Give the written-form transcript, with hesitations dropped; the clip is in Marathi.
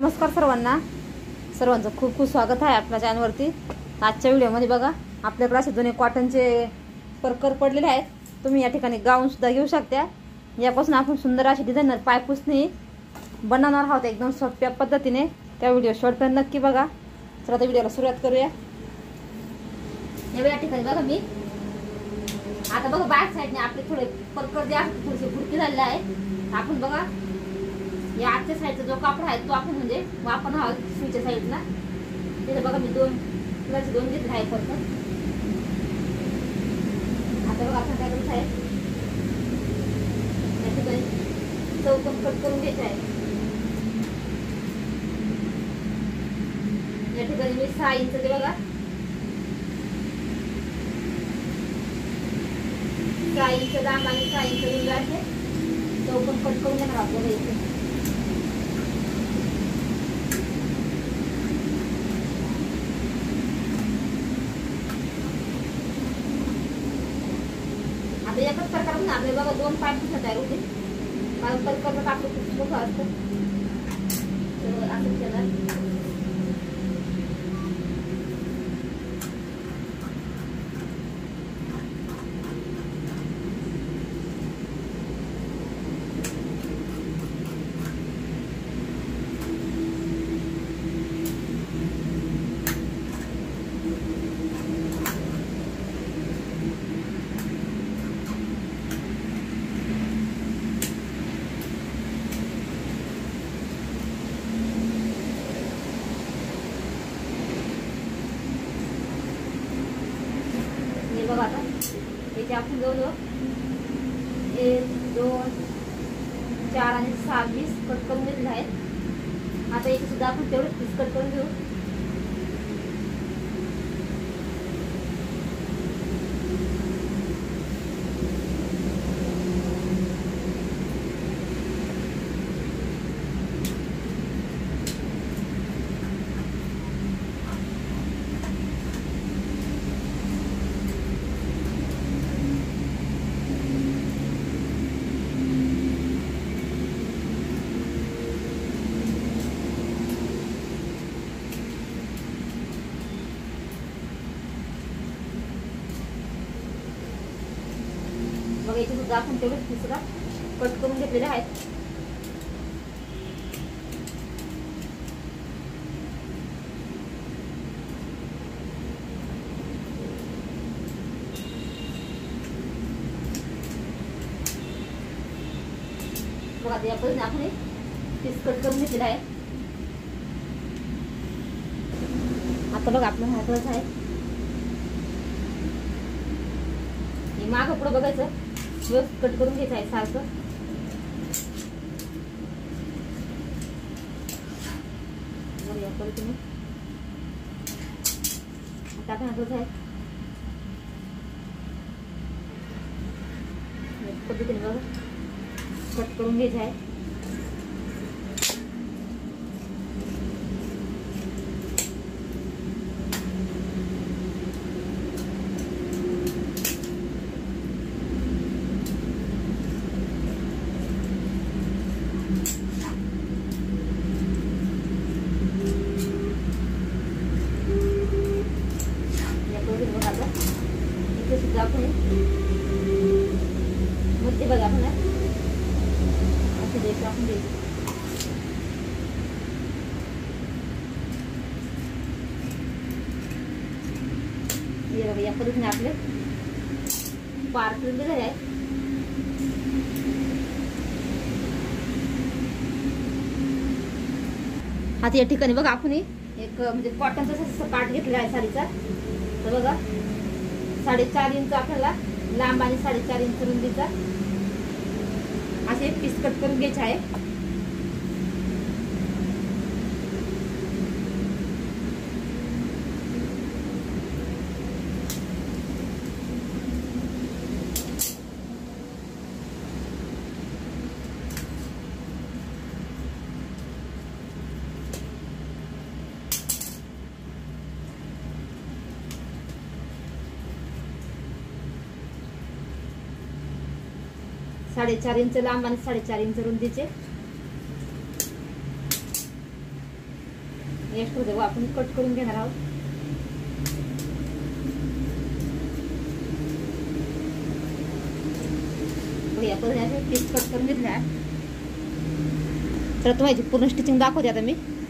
नमस्कार सर्वांचं खूप खूप स्वागत आहे आपल्या चॅनलवरती। आजच्या व्हिडिओमध्ये बघा आपल्याकडे असे दोन्ही कॉटनचे परकर पडलेले आहेत। तुम्ही या ठिकाणी गाऊन सुद्धा घेऊ शकता। यापासून आपण सुंदर अशी डिझाइनर पायपुसणी बनवणार आहोत एकदम सोप्या पद्धतीने। त्या व्हिडिओ शेवटपर्यंत नक्की बघा। चला आता व्हिडिओला सुरुवात करूया। या ठिकाणी बघा मी आता बघा बॅक साइडने आपले थोडे परकर जे आहेत थोडेसे भुरकी झालेले आहे। आपण बघा या आजच्या साईडचा जो कापड आहे तो आपण म्हणजे वापरणार आहोत सुईच्या साईडला। तिथे बघा मी दोन घेतले आहे परकर। आता बघा आपण काय करायचं आहे, या ठिकाणी चौकोन कट करून घ्यायचं आहे। या ठिकाणी मी 6 इंच ते बघा 6 इंच लांब आणि 6 इंच रुंद असे चौकोन कट करून घेणार आपल्याला इथे। आता एकच प्रकारातून आपले बघा 2 पायपुसण्या तयार होतील। कारण परकर कापड खूप मोठं असतं असं केलं। बघा आता याचे आपण जवळजवळ 1 2 4 आणि 6 पीस कट करून घेतले आहेत। आता याचे सुद्धा आपण तेवढे पीस कट करून घेऊ। बघा याचे सुद्धा आपण तेवढे पीस कट करून घेतलेले आहेत। बघा या पद्धतीने आपण पीस कट करून घेतलेले आहे। आता बघा आपलं हाताचं आहे मागं पुढे बघायचं, व्यवस्थित कट करून घ्यायचं आहे सारखं। या पद्धतीने आता आपण हाताचं आहे पद्धतीने बघा कट करून घ्यायचं आहे। आपण मध्ये बघा आपण असं द्यायचं आपण द्यायचं। हे बघा या पद्धतीने आपले पार्ट दिलेले आहे। आता या ठिकाणी बघा आपण एक म्हणजे कॉटनचा पार्ट घेतलेला आहे साडीचा। तर बघा 4.5 इंच आपल्याला लांब आणि 4.5 इंच रुंदीचा असे पीस कट करून घ्यायचे आहे। साढ़े 4 इंच लांब आणि 4.5 इंच रुंदीचे एक्स्ट्रा देऊ आपण कट करून घेणार आहोत. या पद्धतीने पीस कट करून घेतल्या. तर तुम्हाला पूर्ण स्टिचिंग दाखवते आता मी.